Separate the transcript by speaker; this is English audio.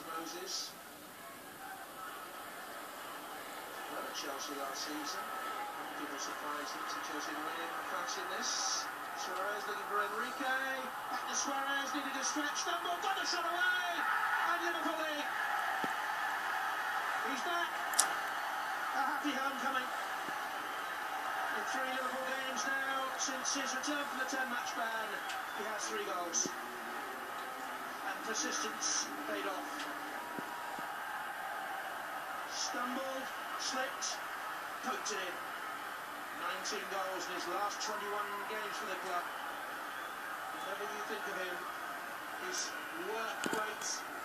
Speaker 1: to Moses. Well, at Chelsea last season. People surprised that Chelsea were really fast in this. Suarez looking for Enrique. Back to Suarez, needed a stretch. Stumble, got a shot away. And Liverpool lead. He's back. A happy homecoming. In 3 Liverpool games now, since his return from the 10-match ban, he has 3 goals. And persistence paid off. Stumbled, slipped, poked it in. 19 goals in his last 21 games for the club. Whatever you think of him, his work rate